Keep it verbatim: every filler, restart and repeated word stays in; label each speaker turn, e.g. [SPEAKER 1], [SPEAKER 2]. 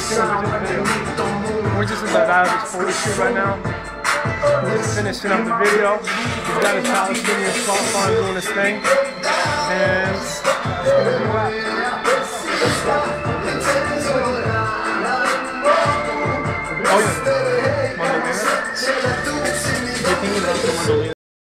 [SPEAKER 1] We're just in the Rajovic photo shoot right now. We're just finishing up the video. He's got his Palestinian scarf on doing his thing. And